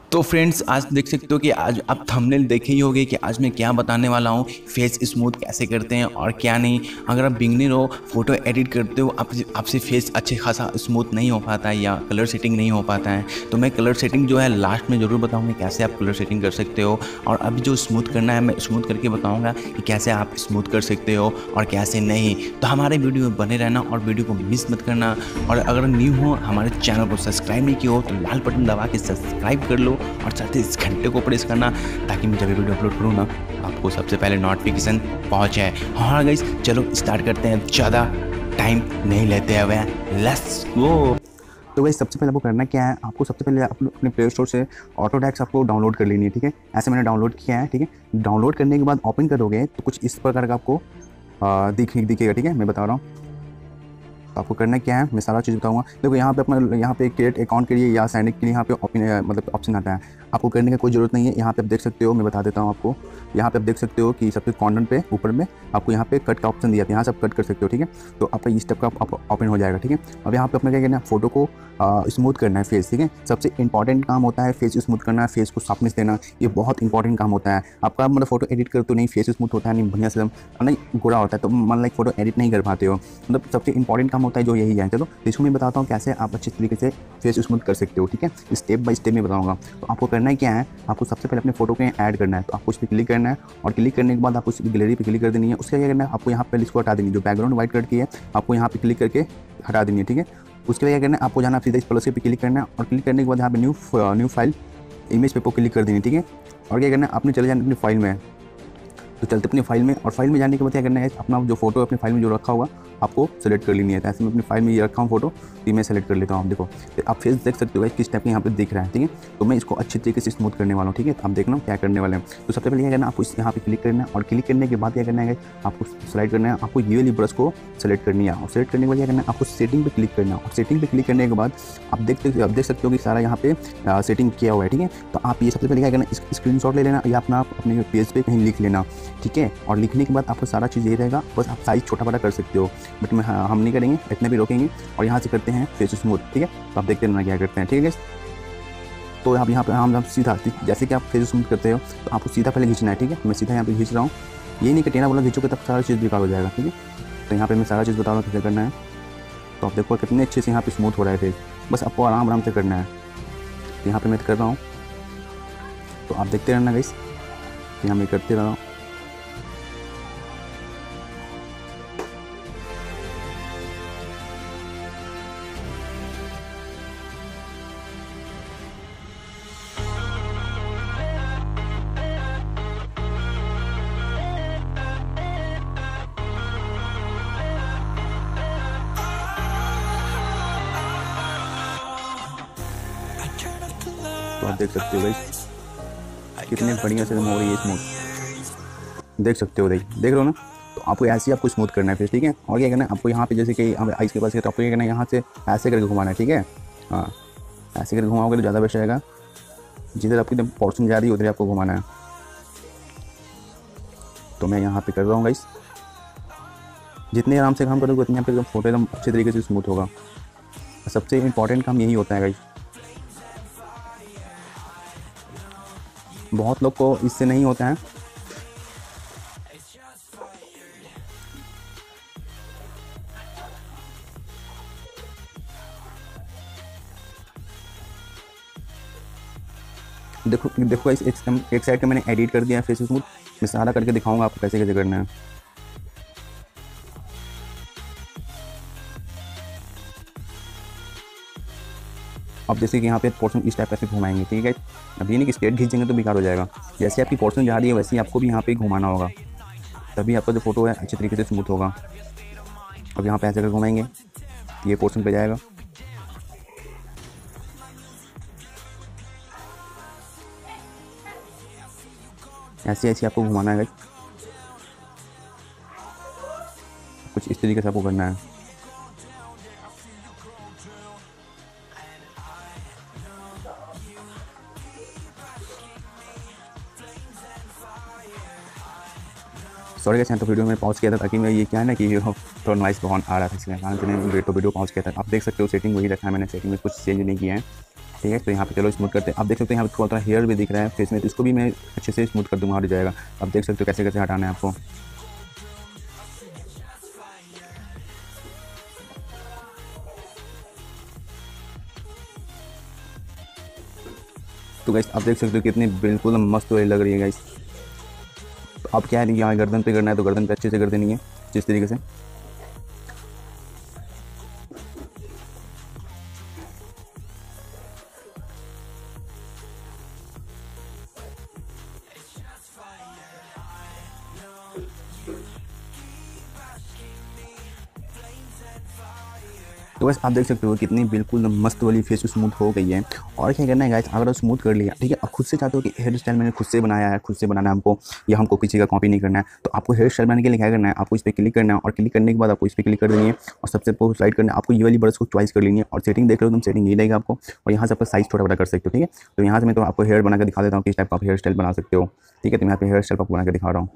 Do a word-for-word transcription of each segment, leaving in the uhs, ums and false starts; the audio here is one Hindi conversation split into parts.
तो फ्रेंड्स, आज देख सकते हो कि आज आप थंबनेल देखे ही होंगे कि आज मैं क्या बताने वाला हूँ, फेस स्मूथ कैसे करते हैं और क्या नहीं। अगर आप बिगनर हो, फोटो एडिट करते हो, आप आपसे फेस अच्छे खासा स्मूथ नहीं हो पाता है या कलर सेटिंग नहीं हो पाता है, तो मैं कलर सेटिंग जो है लास्ट में ज़रूर बताऊँगा कैसे आप कलर सेटिंग कर सकते हो। और अभी जो स्मूथ करना है मैं स्मूथ करके बताऊँगा कि कैसे आप स्मूथ कर सकते हो और कैसे नहीं। तो हमारे वीडियो में बने रहना और वीडियो को मिस मत करना। और अगर न्यू हो, हमारे चैनल को सब्सक्राइब नहीं किया हो तो लाल बटन दबा के सब्सक्राइब कर लो और साथ ही इस घंटे को प्रेस करना ताकि मैं जब भी वीडियो अपलोड करूँ ना आपको सबसे पहले नोटिफिकेशन पहुँचे। हाँ गाइस, चलो स्टार्ट करते हैं, ज़्यादा टाइम नहीं लेते हुए, लेट्स गो। तो वही सबसे पहले आपको करना क्या है, आपको सबसे पहले अपने अपने प्ले स्टोर से ऑटोडेस्क आपको डाउनलोड कर लेनी है। ठीक है, ऐसे मैंने डाउनलोड किया है। ठीक है, डाउनलोड करने के बाद ओपन करोगे तो कुछ इस प्रकार का आपको दिख दिखेगा। ठीक है, मैं बता रहा हूँ आपको करना क्या है, मैं सारा चीज़ बताऊंगा। देखो यहाँ पे अपना यहाँ पे क्रिएट अकाउंट के लिए या साइन इन के लिए यहाँ पे ओपन मतलब ऑप्शन आता है। आपको करने की कोई ज़रूरत नहीं है। यहाँ पे आप देख सकते हो, मैं बता देता हूँ आपको। यहाँ पे आप देख सकते हो कि सबसे कॉर्नर पे ऊपर में आपको यहाँ पे कट का ऑप्शन दिया था, यहाँ से आप कट कर सकते हो। ठीक है, तो आपका इस स्टेप का ओपन हो जाएगा। ठीक है, अब यहाँ पे अपने क्या करना है, फोटो को स्मूथ करना है फेस। ठीक है, सबसे इंपॉर्टेंट काम होता है फेस स्मूथ करना है, फेस को सॉफ्टनेस देना। ये बहुत इंपॉर्टेंट काम होता है आपका। मतलब फोटो एडिट कर तो नहीं फेस स्मूथ होता है, नहीं बढ़िया से नहीं गोरा होता है, तो मान लाइक फोटो एडिट नहीं कर पाते हो। मतलब सबसे इंपॉर्टेंट काम होता है जो यही है। चलो इसको मैं बताता हूँ कैसे आप अच्छे तरीके से फेस स्मूथ कर सकते हो। ठीक है, स्टेप बाय स्टेप में बताऊँगा। तो आपको करना है क्या है, आपको सबसे पहले अपने फोटो को ऐड करना है। तो आपको उस पर क्लिक करना है और क्लिक करने के बाद आपको गैलरी पे क्लिक कर देनी है। उसका क्या करना है, आपको यहाँ पे इसको हटा देनी है, जो बैकग्राउंड व्हाइट कलर की है आपको यहाँ पे क्लिक करके हटा देनी है। ठीक है, उसके लिए क्या करना है, आपको जाना सीधा इस प्लस पे क्लिक करना है और क्लिक करने के बाद यहाँ पे न्यू न्यू फाइल इमेज पे क्लिक कर देनी। ठीक है, और क्या करना है, आपने चले जाना अपनी फाइल में। तो चलते अपनी फाइल में, और फाइल में जाने के बाद क्या करना है, अपना जो फोटो अपनी फाइल में जो रखा होगा आपको सेलेक्ट कर लेनी है। तो ऐसे मैं अपनी फाइल में ये रखा हूँ फोटो, तो मैं सेलेक्ट कर लेता हूँ। आप देखो, तो आप फेस देख सकते हो किस टाइप के यहाँ पे दिख रहा है। ठीक है, तो मैं इसको अच्छी तरीके से स्मूथ करने वाला हूँ। ठीक है, तो आप देखना क्या करने वाले हैं। तो सबसे पहले क्या करना है, आपको यहाँ पे क्लिक करना है और क्लिक करने के बाद क्या करना है, आपको स्लाइड करना है, आपको ये वाली ब्रश को सेलेक्ट करनी है। और सेलेक्ट करने के बाद क्या करना है, आपको सेटिंग पे क्लिक करना है। और सेटिंग पे क्लिक करने के बाद आप देख आप देख सकते हो कि सारा यहाँ पे सेटिंग किया हुआ है। ठीक है, तो आप ये सबसे पहले क्या करना, स्क्रीन शॉट ले लेना या अपना अपने पेज पे कहीं लिख लेना। ठीक है, और लिखने के बाद आपको सारा चीज़ यही रहेगा, बस आप साइज़ छोटा बड़ा कर सकते हो, बट मैं हम नहीं करेंगे, इतना भी रोकेंगे और यहाँ से करते हैं फेस स्मूथ। ठीक है, तो आप देखते रहना क्या करते हैं। ठीक है, तो आप यहाँ पे हम हम सीधा जैसे कि आप फेस स्मूथ करते हो तो आपको सीधा पहले खींचना है। ठीक है, मैं सीधा यहाँ पे खींच रहा हूँ, ये नहीं कि टेढ़ा बोला खींचोगे तब सारा चीज़ बेकार हो जाएगा। ठीक है, तो यहाँ पे मैं सारा चीज़ बता रहा हूँ कैसे करना है। तो आप देखो कितने अच्छे से यहाँ पे स्मूथ हो रहा है फेस, बस आपको आराम आराम से करना है। तो यहाँ पर मैं कर रहा हूँ, तो आप देखते रहना गाइस, यहाँ मैं करते रहा हूँ। तो आप देख सकते हो गाइस कितने बढ़िया से हो रही है स्मूथ, देख सकते हो। देख देख रहे हो ना, तो आपको ऐसे ही आपको स्मूथ करना है फिर। ठीक है, और क्या करना है, आपको यहाँ पे जैसे कि हमें आइस के पास है तो आपको क्या करना है, यहाँ से ऐसे करके घुमाना है। ठीक है, हाँ ऐसे करके घुमाओगे तो ज़्यादा बेस्ट रहेगा। जिधर आपकी पोर्शन जा रही है उधर आपको घुमाना है। तो मैं यहाँ पे कर रहा हूँ गाइस, जितने आराम से काम करोगे उतने यहाँ पे फोटो एकदम अच्छे तरीके से स्मूथ होगा। सबसे इंपॉर्टेंट काम यही होता है गाइस, बहुत लोग को इससे नहीं होता है। देखो देखो इस एक, एक साइड का मैंने एडिट कर दिया है फेस स्मूथ, मैं सारा करके दिखाऊंगा आपको कैसे कैसे करना है। अब जैसे कि यहाँ पे पोर्शन इस टाइप से घुमाएंगे। ठीक है, अब ये नहीं कि स्ट्रेट खींचेंगे तो बेकार हो जाएगा, जैसे आपकी पोर्शन जा रही है वैसे ही आपको भी यहाँ पे घुमाना होगा, तभी आपका जो फोटो है अच्छे तरीके से स्मूथ होगा। अब यहाँ पे ऐसे कर घुमाएंगे, ये पोर्शन पे जाएगा। ऐसे ऐसे आपको घुमाना है, कुछ इस तरीके से आपको करना है। सॉरी कैसे तो वीडियो में पॉज किया था ताकि मैं ये क्या है ना कि थोड़ा नॉइस बहुत आ रहा था, इसलिए कारण से मैंने तो वीडियो पॉज किया था। आप देख सकते हो सेटिंग वही रखा है मैंने, सेटिंग में कुछ चेंज नहीं किया है। ठीक है। तो यहाँ पे चलो स्मूथ करते हैं। आप देख सकते हैं यहाँ पे थोड़ा थोड़ा हेयर भी दिख रहा है फेस में, तो इसको भी मैं अच्छे से स्मूथ कर दूँगा, हट जाएगा। आप देख सकते हो कैसे कैसे हटाना है आपको। तो गाइस आप देख सकते हो कितनी बिल्कुल मस्त वाली लग रही है गाइस। तो अब क्या है, यहाँ गर्दन पे करना है तो गर्दन पे अच्छे से कर देनी है जिस तरीके से। तो बस आप देख सकते हो कितनी बिल्कुल मस्त वाली फेस स्मूथ हो गई है। और क्या करना है गाइस, अगर आप स्मूथ कर लिया, ठीक है, अब खुद से चाहते हो कि हेयर स्टाइल मैंने खुद से बनाया है, खुद से बनाना है हमको, या हमको किसी का कॉपी नहीं करना है, तो आपको हेयर स्टाइल बनाने के लिए क्या करना है, आपको इस पर क्लिक करना है और क्लिक करने के बाद आपको इस पर क्लिक कर देनी है और सबसे ऊपर स्लाइड करना है। आपको ये वाली ब्रश को चॉइस कर लेनी है और सेटिंग देख लो तुम, सेटिंग नहीं रहेगा आपको, और यहाँ से आपका साइज छोटा बड़ा कर सकते हो। ठीक है, तो यहाँ से मैं तो आपको हेयर बना कर दिखा देता हूँ किस टाइप का आप हेयर स्टाइल बना सकते हो। ठीक है, तो मैं यहाँ पे हेयर स्टाइल आपको बना कर दिखा रहा हूँ।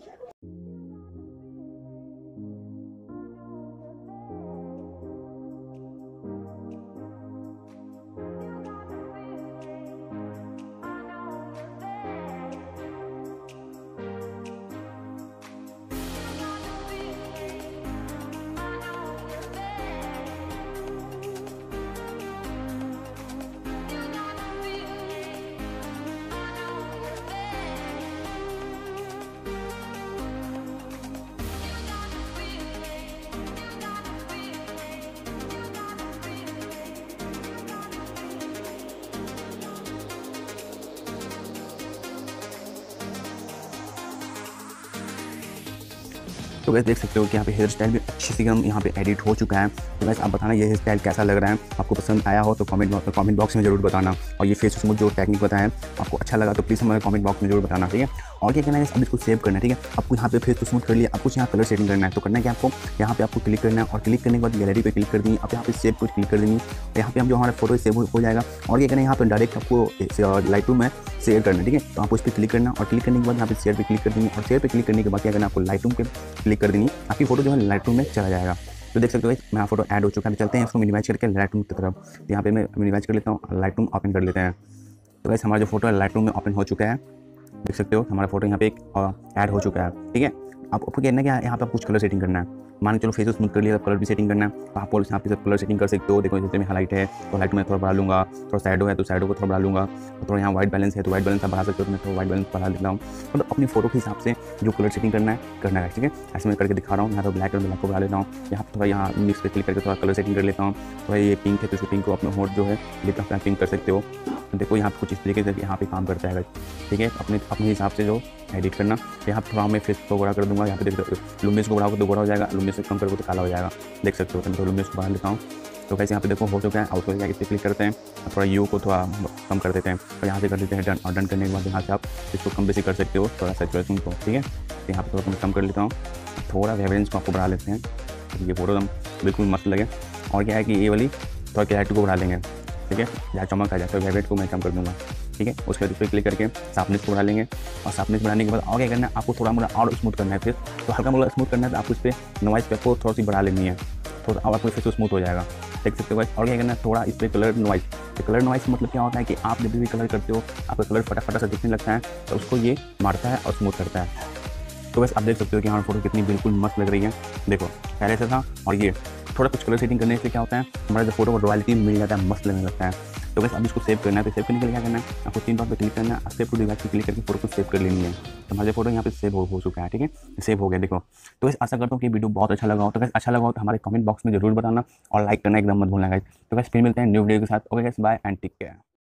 तो वैसे देख सकते हो कि यहाँ पे हेयर स्टाइल भी अच्छी सी हम यहाँ पे एडिट हो चुका है। तो वैसे आप बताना ये हेयर स्टाइल कैसा लग रहा है, आपको पसंद आया हो तो कमेंट कमेंट बॉक्स में जरूर बताना। और ये फेस स्मूथ जो टेक्निक बताया आपको अच्छा लगा तो प्लीज़ हमारे कमेंट बॉक्स में जरूर बताना। ठीक है, और क्या करना है, अब इसको सेव करना है। ठीक है, आपको यहाँ पे फेस तो स्मूथ कर लिया, आपको यहाँ कलर सेटिंग करना है। तो करना है कि आपको यहाँ पे आपको क्लिक करना है और क्लिक करने के बाद गैलरी पे क्लिक कर दी, आप यहाँ पे सेव को क्लिक कर देनी। यहाँ पे हम जो हमारा फोटो सेव हो जाएगा। और क्या करना है, यहाँ पे डायरेक्ट आपको लाइट रूम में शेयर करना है। ठीक है, तो आपको इस पर क्लिक करना और क्लिक करने के बाद यहाँ पे शेयर पे क्लिक कर देनी और शेयर पे क्लिक करने के बाद क्या करना है, आपको लाइट रूम पे क्लिक कर देनी, आपकी फोटो जो है लाइट रूम में चला जाएगा। तो देख सकते हो मेरा फोटो ऐड हो चुका है। चलते हैं इसको मिनिमाइज करके लाइट रूम की तरफ। तो यहाँ पे मैं मिनिमाइज कर लेता हूँ, लाइट रूम ओपन कर लेते हैं। तो वैसे हमारा जो फोटो है लाइट रूम में ओपन हो चुका है। देख सकते हो हमारा फोटो यहाँ पे एक ऐड हो चुका है। ठीक है, आपको कहना है कि यहाँ पे कुछ कलर सेटिंग करना है। मान चलो फेस स्मूथ कर लिया, कलर भी सेटिंग करना है, तो आप यहाँ पे सब कलर सेटिंग कर सकते हो। देखो जैसे में हाइलाइट है तो हाइट में थोड़ा बढ़ा लूँगा, थोड़ा साइडो है तो साइडो को थोड़ा बढ़ा लूँगा, थोड़ा यहाँ वाइट बैलेंस है तो वाइट बैलेंस आप बढ़ा सकते हो, तो मैं थोड़ा वाइट बैलेंस बढ़ा लेता हूँ। मतलब अपनी फोटो के हिसाब से जो कलर सेटिंग करना है करना है। ठीक है, ऐसे मैं करके दिखा रहा हूँ। यहाँ तो ब्लैक और ब्लैक को बढ़ा लेता हूँ, यहाँ थोड़ा यहाँ मिक्स पे क्लिक करके थोड़ा कलर सेटिंग कर लेता हूँ। थोड़ा ये पिंक है तो इसको पिंक को अपने होट जो है लिप पिंक कर सकते हो। तो देखो यहाँ कुछ इस तरीके से यहाँ पे काम करता है। ठीक है, अपने अपने हिसाब से जो एडिट करना। यहाँ पर थोड़ा मैं फेस को बड़ा कर दूँगा। यहाँ पे देख सकते हो लुमिनेंस को बढ़ाओगे तो बड़ा हो जाएगा, लुमिनेंस से कम करोगे तो काला हो जाएगा। देख सकते हो, मैं तो लुमिनेंस को बढ़ा लेता हूँ। तो कैसे यहाँ पे देखो हो चुका है। आउट हो जाएगा, इस पर क्लिक करते हैं, थोड़ा यू को थोड़ा कम कर देते हैं और यहाँ से कर देते हैं डन। और डन करने के बाद यहाँ से आप इसको कम बेसी कर सकते हो, थोड़ा सैचुरेशन को। ठीक है, तो यहाँ पर थोड़ा मैं कम कर लेता हूँ, थोड़ा वेवरेंस को आपको बढ़ा लेते हैं, ये फोटो एकदम बिल्कुल मस्त लगे। और क्या है कि ये वाली थोड़ा क्लैरिटी को बढ़ा लेंगे। ठीक है, जहाँ चमक आ जाए तो वेवरेट को मैं कम कर दूँगा। ठीक है, उसके बाद इस पर क्लिक करके शार्पनेस को बढ़ा लेंगे और शार्पनेस बढ़ाने के बाद और क्या करना है, आपको थोड़ा मोड़ा और स्मूथ करना है। फिर तो हल्का मोड़ा स्मूथ करना है तो आपको इस पर नॉइज़ पे आपको थोड़ा सी बढ़ा लेनी है, थोड़ा अब आपको फेस स्मूथ हो जाएगा। देख सकते हो भाई। और क्या करना है, थोड़ा इस पर कलर नॉइज़। तो कलर नॉइज़ मतलब क्या होता है कि आप जब भी कलर करते हो आपका कलर फटाफटा सा दिखने लगता है, तो उसको ये मारता है और स्मूथ करता है। तो बस आप देख सकते हो कि हमारी फोटो कितनी बिल्कुल मस्त लग रही है। देखो पहले से था और ये थोड़ा कुछ कलर सेटिंग करने से क्या होता है, हमारा जो फोटो को रॉयल्टी मिल जाता है, मस्त लगने लगता है। तो बस अब इसको सेव करना है। तो सेव करने के लिए क्या करना है, आपको तीन डॉट पे क्लिक करना है, सेव टू डिवाइस पे क्लिक करके फोटो को सेव कर लेनी है। तो हमारे फोटो यहाँ पे सेव हो, हो चुका है। ठीक है, सेव हो गया। देखो तो बस आशा करता हूँ कि वीडियो बहुत अच्छा लगा हो। तो बस अच्छा लगा हो तो हमारे कमेंट बॉक्स में जरूर बताना और लाइक करना एकदम मत भूलना गाइस। तो बस फिर मिलते हैं न्यू वीडियो के साथ। Okay guys, bye and take care.